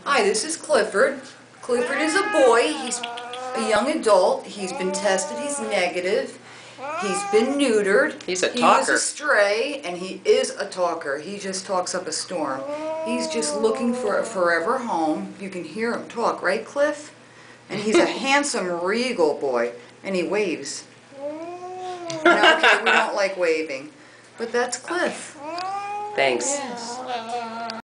Hi, this is Clifford. Clifford is a boy. He's a young adult. He's been tested. He's negative. He's been neutered. He's a He talker. was a stray, and he is a talker. He just talks up a storm. He's just looking for a forever home. You can hear him talk, right, Cliff? And he's a handsome, regal boy, and he waves. No, okay, we don't like waving. But that's Cliff. Thanks. Yes.